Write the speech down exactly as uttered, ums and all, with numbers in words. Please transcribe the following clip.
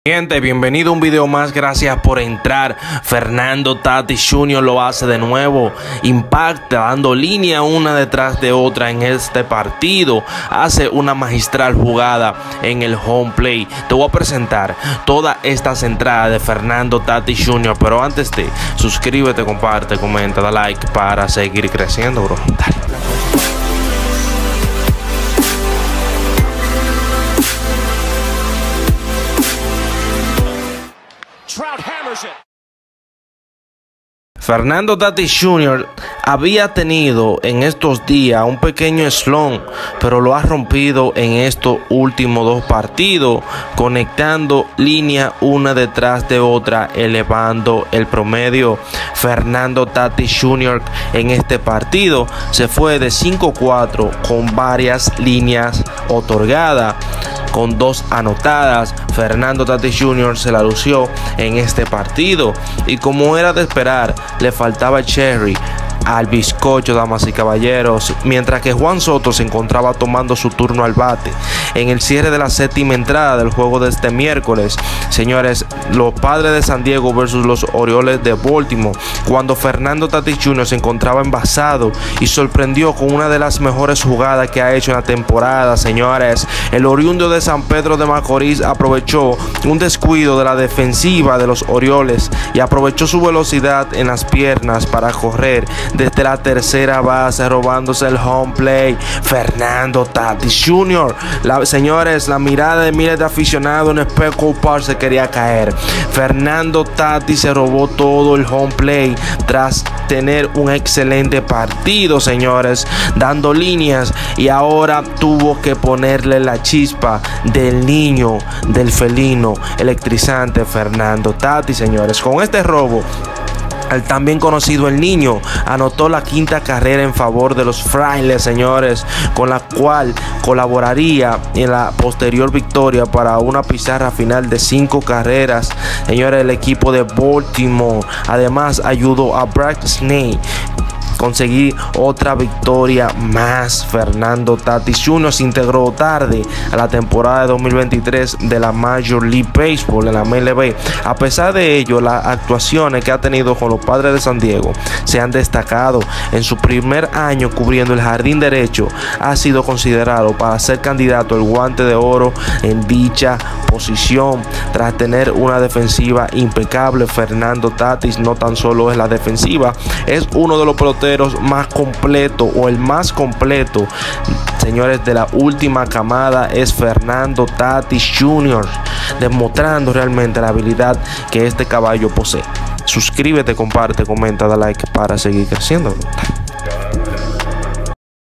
Gente, bienvenido a un video más, gracias por entrar. Fernando Tatis junior lo hace de nuevo, impacta dando línea una detrás de otra en este partido, hace una magistral jugada en el home play. Te voy a presentar todas estas entradas de Fernando Tatis junior, pero antes de, suscríbete, comparte, comenta, da like para seguir creciendo, bro. Dale. Fernando Tatis junior había tenido en estos días un pequeño slump, pero lo ha rompido en estos últimos dos partidos, conectando línea una detrás de otra, elevando el promedio. Fernando Tatis junior en este partido se fue de cinco cuatro con varias líneas otorgadas, con dos anotadas. Fernando Tatis junior se la lució en este partido y, como era de esperar, le faltaba cherry al bizcocho, damas y caballeros, mientras que Juan Soto se encontraba tomando su turno al bate en el cierre de la séptima entrada del juego de este miércoles. Señores, los Padres de San Diego versus los Orioles de Baltimore, cuando Fernando Tatis junior se encontraba envasado y sorprendió con una de las mejores jugadas que ha hecho en la temporada. Señores, el oriundo de San Pedro de Macorís aprovechó un descuido de la defensiva de los Orioles y aprovechó su velocidad en las piernas para correr desde la tercera base, robándose el home play. Fernando Tatis junior, la, señores, la mirada de miles de aficionados en Petco Park se quería caer. Fernando Tatis se robó todo el home play tras tener un excelente partido, señores, dando líneas, y ahora tuvo que ponerle la chispa del niño, del felino electrizante Fernando Tatis, señores. Con este robo, el también conocido El Niño anotó la quinta carrera en favor de los Frailes, señores, con la cual colaboraría en la posterior victoria para una pizarra final de cinco carreras. Señores, el equipo de Baltimore además ayudó a Brad Snee conseguir otra victoria más. Fernando Tatis junior se integró tarde a la temporada de dos mil veintitrés de la Major League Baseball en la M L B. A pesar de ello, las actuaciones que ha tenido con los Padres de San Diego se han destacado. En su primer año cubriendo el jardín derecho, ha sido considerado para ser candidato al guante de oro en dicha posición. Tras tener una defensiva impecable, Fernando Tatis no tan solo es la defensiva, es uno de los peloteros más completo, o el más completo, señores, de la última camada. Es Fernando Tatis junior, demostrando realmente la habilidad que este caballo posee. Suscríbete, comparte, comenta, da like para seguir creciendo.